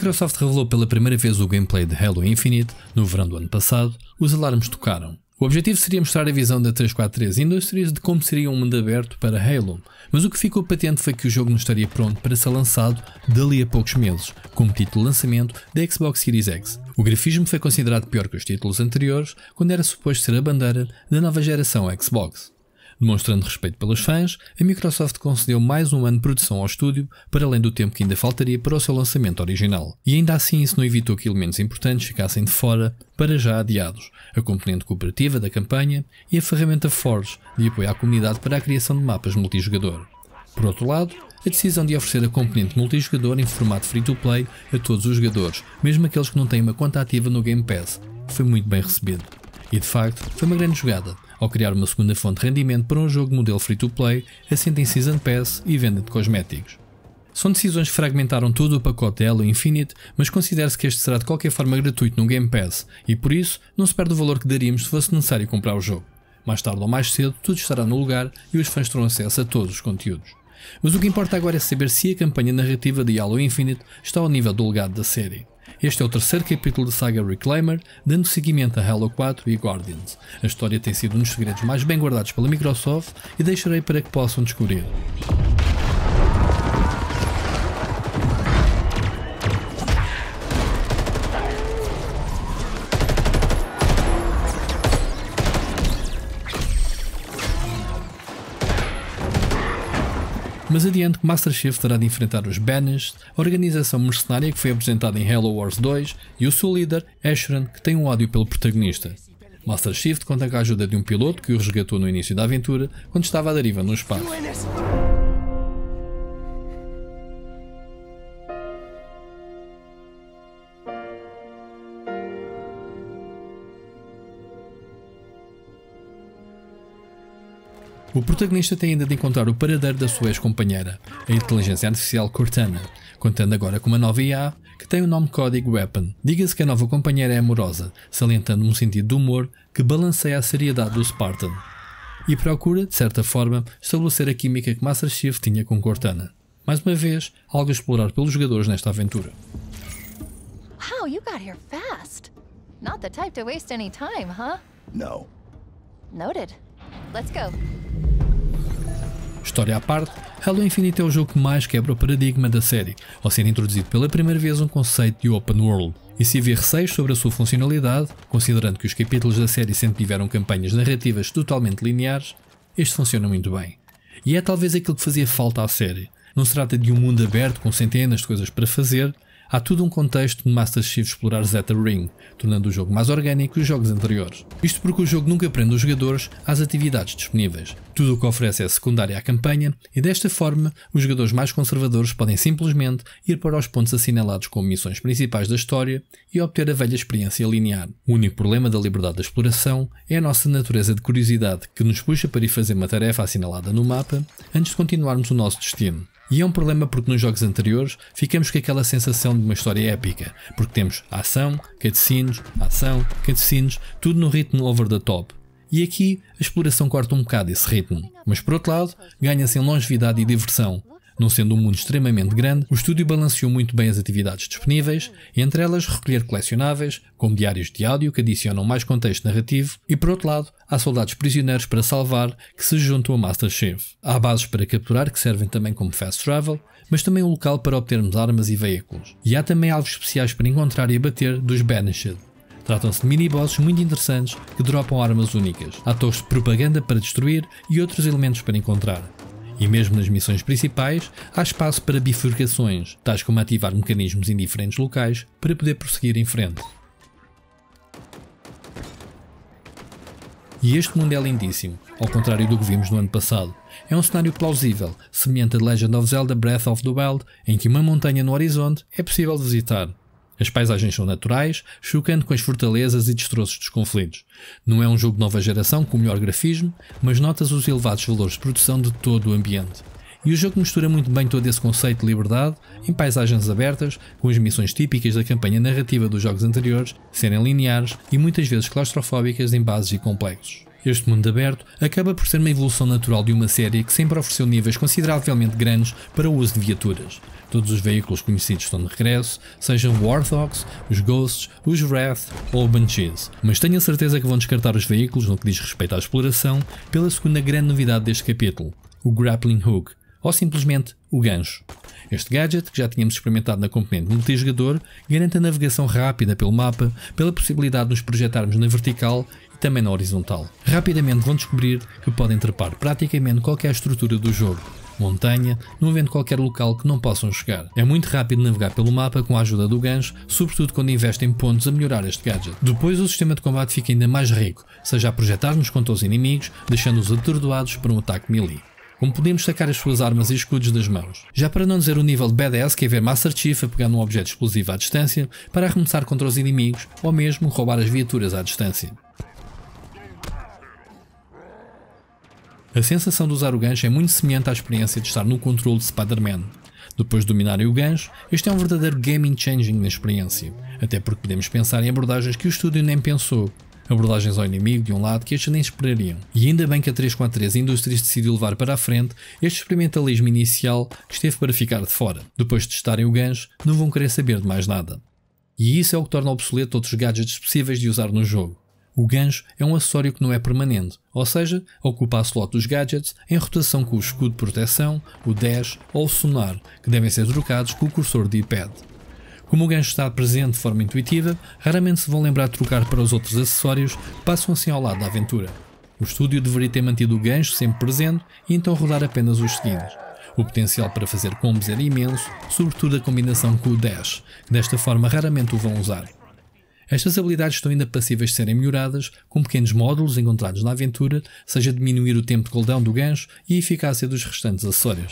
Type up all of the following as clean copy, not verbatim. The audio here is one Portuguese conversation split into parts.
Microsoft revelou pela primeira vez o gameplay de Halo Infinite no verão do ano passado, os alarmes tocaram. O objetivo seria mostrar a visão da 343 Industries de como seria um mundo aberto para Halo, mas o que ficou patente foi que o jogo não estaria pronto para ser lançado dali a poucos meses, como título de lançamento da Xbox Series X. O grafismo foi considerado pior que os títulos anteriores, quando era suposto ser a bandeira da nova geração Xbox. Demonstrando respeito pelos fãs, a Microsoft concedeu mais um ano de produção ao estúdio, para além do tempo que ainda faltaria para o seu lançamento original. E ainda assim isso não evitou que elementos importantes ficassem de fora, para já adiados: a componente cooperativa da campanha e a ferramenta Forge, de apoio à comunidade para a criação de mapas multijogador. Por outro lado, a decisão de oferecer a componente multijogador em formato free-to-play a todos os jogadores, mesmo aqueles que não têm uma conta ativa no Game Pass, foi muito bem recebido. E de facto, foi uma grande jogada, ao criar uma segunda fonte de rendimento para um jogo modelo free-to-play, assente em Season Pass e venda de cosméticos. São decisões que fragmentaram todo o pacote de Halo Infinite, mas considera-se que este será de qualquer forma gratuito no Game Pass, e por isso não se perde o valor que daríamos se fosse necessário comprar o jogo. Mais tarde ou mais cedo, tudo estará no lugar e os fãs terão acesso a todos os conteúdos. Mas o que importa agora é saber se a campanha narrativa de Halo Infinite está ao nível do legado da série. Este é o terceiro capítulo da saga Reclaimer, dando seguimento a Halo 4 e Guardians. A história tem sido um dos segredos mais bem guardados pela Microsoft e deixarei para que possam descobrir. Mas adiante que Master Chief terá de enfrentar os Banished, a organização mercenária que foi apresentada em Halo Wars 2, e o seu líder, Asheron, que tem um ódio pelo protagonista. Master Chief conta com a ajuda de um piloto que o resgatou no início da aventura, quando estava à deriva no espaço. O protagonista tem ainda de encontrar o paradeiro da sua ex-companheira, a inteligência artificial Cortana, contando agora com uma nova IA que tem o nome código Weapon. Diga-se que a nova companheira é amorosa, salientando um sentido de humor que balanceia a seriedade do Spartan, e procura, de certa forma, estabelecer a química que Master Chief tinha com Cortana. Mais uma vez, algo a explorar pelos jogadores nesta aventura. Wow, you got here fast. Not the type to waste any time, huh? No. Noted. Let's go. História à parte, Halo Infinite é o jogo que mais quebra o paradigma da série, ao ser introduzido pela primeira vez um conceito de Open World. E se havia receios sobre a sua funcionalidade, considerando que os capítulos da série sempre tiveram campanhas narrativas totalmente lineares, este funciona muito bem. E é talvez aquilo que fazia falta à série. Não se trata de um mundo aberto com centenas de coisas para fazer, há tudo um contexto de Master Chief explorar Zeta Ring, tornando o jogo mais orgânico que os jogos anteriores. Isto porque o jogo nunca prende os jogadores às atividades disponíveis. Tudo o que oferece é secundário à campanha, e desta forma os jogadores mais conservadores podem simplesmente ir para os pontos assinalados como missões principais da história e obter a velha experiência linear. O único problema da liberdade de exploração é a nossa natureza de curiosidade, que nos puxa para ir fazer uma tarefa assinalada no mapa antes de continuarmos o nosso destino. E é um problema porque nos jogos anteriores ficamos com aquela sensação de uma história épica, porque temos ação, cutscenes, tudo no ritmo over the top. E aqui a exploração corta um bocado esse ritmo, mas por outro lado ganha-se em longevidade e diversão. Não sendo um mundo extremamente grande, o estúdio balanceou muito bem as atividades disponíveis, entre elas recolher colecionáveis, como diários de áudio que adicionam mais contexto narrativo, e por outro lado, há soldados prisioneiros para salvar que se juntam a Master Chief. Há bases para capturar que servem também como fast travel, mas também um local para obtermos armas e veículos. E há também alvos especiais para encontrar e abater dos Banished. Tratam-se de mini-bosses muito interessantes que dropam armas únicas, há torres de propaganda para destruir e outros elementos para encontrar. E mesmo nas missões principais, há espaço para bifurcações, tais como ativar mecanismos em diferentes locais para poder prosseguir em frente. E este mundo é lindíssimo, ao contrário do que vimos no ano passado. É um cenário plausível, semelhante a The Legend of Zelda Breath of the Wild, em que uma montanha no horizonte é possível visitar. As paisagens são naturais, chocando com as fortalezas e destroços dos conflitos. Não é um jogo de nova geração com o melhor grafismo, mas notas os elevados valores de produção de todo o ambiente. E o jogo mistura muito bem todo esse conceito de liberdade em paisagens abertas, com as missões típicas da campanha narrativa dos jogos anteriores serem lineares e muitas vezes claustrofóbicas em bases e complexos. Este mundo aberto acaba por ser uma evolução natural de uma série que sempre ofereceu níveis consideravelmente grandes para o uso de viaturas. Todos os veículos conhecidos estão de regresso, sejam os Warthogs, os Ghosts, os Wrath ou Banshees. Mas tenho a certeza que vão descartar os veículos no que diz respeito à exploração pela segunda grande novidade deste capítulo, o Grappling Hook, ou simplesmente o gancho. Este gadget, que já tínhamos experimentado na componente multijogador, garante a navegação rápida pelo mapa, pela possibilidade de nos projetarmos na vertical e também na horizontal. Rapidamente vão descobrir que podem trepar praticamente qualquer estrutura do jogo, montanha, não havendo qualquer local que não possam chegar. É muito rápido navegar pelo mapa com a ajuda do gancho, sobretudo quando investem pontos a melhorar este gadget. Depois o sistema de combate fica ainda mais rico, seja a projetar-nos contra os inimigos, deixando-os atordoados para um ataque melee. Como podemos sacar as suas armas e escudos das mãos. Já para não dizer o nível de badass que é ver Master Chief a pegar num objeto explosivo à distância para arremessar contra os inimigos ou mesmo roubar as viaturas à distância. A sensação de usar o gancho é muito semelhante à experiência de estar no controle de Spider-Man. Depois de dominarem o gancho, este é um verdadeiro game-changing na experiência, até porque podemos pensar em abordagens que o estúdio nem pensou. Abordagens ao inimigo de um lado que estes nem esperariam. E ainda bem que a 343 Industries decidiu levar para a frente este experimentalismo inicial que esteve para ficar de fora. Depois de testarem o gancho, não vão querer saber de mais nada. E isso é o que torna obsoleto outros gadgets possíveis de usar no jogo. O gancho é um acessório que não é permanente, ou seja, ocupa a slot dos gadgets em rotação com o escudo de proteção, o dash ou o sonar, que devem ser trocados com o cursor de iPad. Como o gancho está presente de forma intuitiva, raramente se vão lembrar de trocar para os outros acessórios que passam assim ao lado da aventura. O estúdio deveria ter mantido o gancho sempre presente e então rodar apenas os seguintes. O potencial para fazer combos era imenso, sobretudo a combinação com o dash, que desta forma raramente o vão usar. Estas habilidades estão ainda passíveis de serem melhoradas com pequenos módulos encontrados na aventura, seja diminuir o tempo de cooldown do gancho e a eficácia dos restantes acessórios.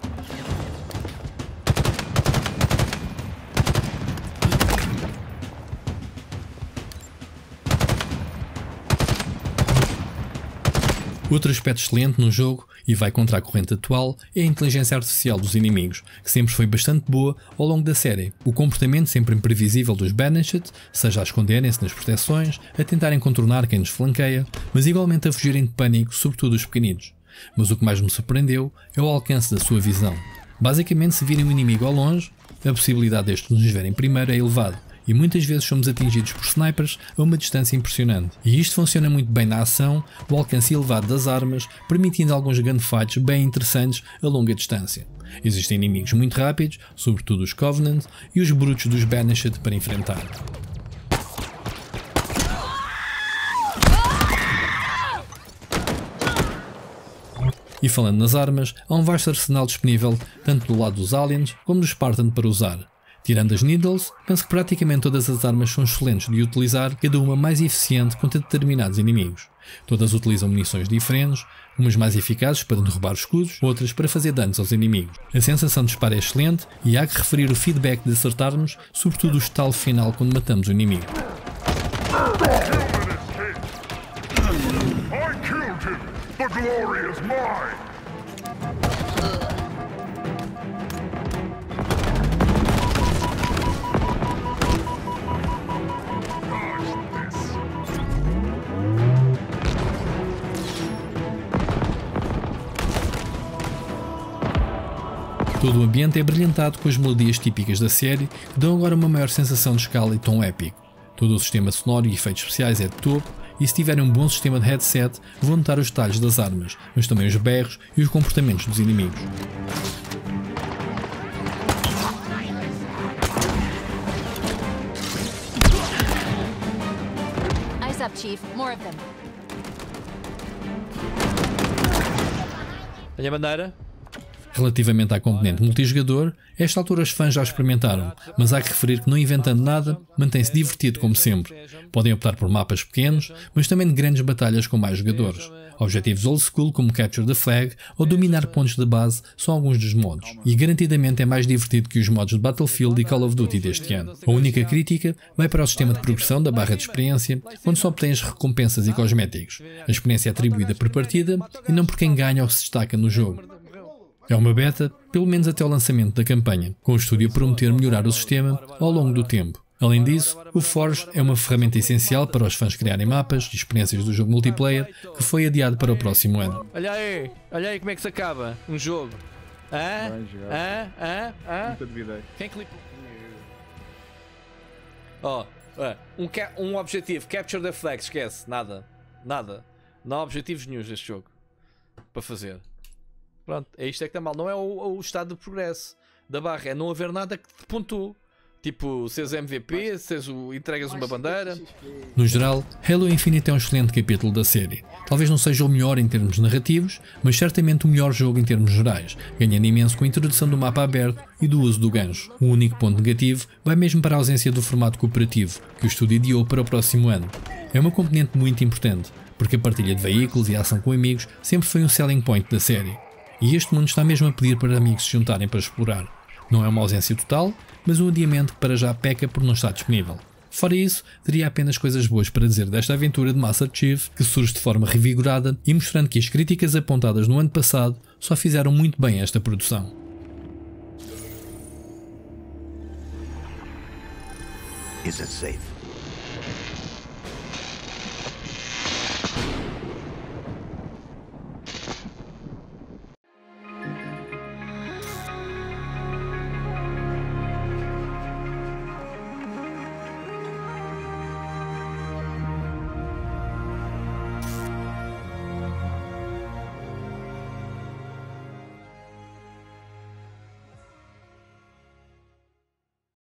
Outro aspecto excelente no jogo, e vai contra a corrente atual, é a inteligência artificial dos inimigos, que sempre foi bastante boa ao longo da série. O comportamento sempre imprevisível dos Banished, seja a esconderem-se nas proteções, a tentarem contornar quem nos flanqueia, mas igualmente a fugirem de pânico, sobretudo os pequeninos. Mas o que mais me surpreendeu é o alcance da sua visão. Basicamente, se virem o inimigo ao longe, a possibilidade destes nos verem primeiro é elevada. E muitas vezes somos atingidos por snipers a uma distância impressionante. E isto funciona muito bem na ação, o alcance elevado das armas, permitindo alguns gunfights bem interessantes a longa distância. Existem inimigos muito rápidos, sobretudo os Covenant, e os brutos dos Banished para enfrentar. E falando nas armas, há um vasto arsenal disponível tanto do lado dos aliens como dos Spartan para usar. Tirando as Needles, penso que praticamente todas as armas são excelentes de utilizar, cada uma mais eficiente contra determinados inimigos. Todas utilizam munições diferentes, umas mais eficazes para derrubar escudos, outras para fazer danos aos inimigos. A sensação de disparo é excelente e há que referir o feedback de acertarmos, sobretudo o estalo final quando matamos o inimigo. Todo o ambiente é brilhantado com as melodias típicas da série, que dão agora uma maior sensação de escala e tom épico. Todo o sistema sonoro e efeitos especiais é de topo, e se tiverem um bom sistema de headset, vão notar os detalhes das armas, mas também os berros e os comportamentos dos inimigos. Eyes up, Chief. More of them. Tenho a bandeira. Relativamente à componente multijogador, a esta altura os fãs já experimentaram, mas há que referir que não inventando nada, mantém-se divertido como sempre. Podem optar por mapas pequenos, mas também de grandes batalhas com mais jogadores. Objetivos old school como Capture the Flag ou dominar pontos de base são alguns dos modos, e garantidamente é mais divertido que os modos de Battlefield e Call of Duty deste ano. A única crítica vai para o sistema de progressão da barra de experiência, onde só obtém as recompensas e cosméticos. A experiência é atribuída por partida e não por quem ganha ou se destaca no jogo. É uma beta, pelo menos até ao lançamento da campanha, com o estúdio a prometer melhorar o sistema ao longo do tempo. Além disso, o Forge é uma ferramenta essencial para os fãs criarem mapas e experiências do jogo multiplayer, que foi adiado para o próximo ano. Olha aí como é que se acaba um jogo. Nunca duvidei. Quem clipa? Um objetivo, capture the flag, esquece, nada. Não há objetivos nenhum neste jogo para fazer. Pronto, é isto é que está mal. Não é o estado de progresso da barra, é não haver nada que te pontue. Tipo, seres MVP, entregas uma bandeira. No geral, Halo Infinite é um excelente capítulo da série. Talvez não seja o melhor em termos narrativos, mas certamente o melhor jogo em termos gerais, ganhando imenso com a introdução do mapa aberto e do uso do gancho. O único ponto negativo vai mesmo para a ausência do formato cooperativo, que o estúdio adiou para o próximo ano. É uma componente muito importante, porque a partilha de veículos e a ação com amigos sempre foi um selling point da série. E este mundo está mesmo a pedir para amigos se juntarem para explorar. Não é uma ausência total, mas um adiamento que para já peca por não estar disponível. Fora isso, teria apenas coisas boas para dizer desta aventura de Master Chief, que surge de forma revigorada e mostrando que as críticas apontadas no ano passado só fizeram muito bem esta produção. Is it safe?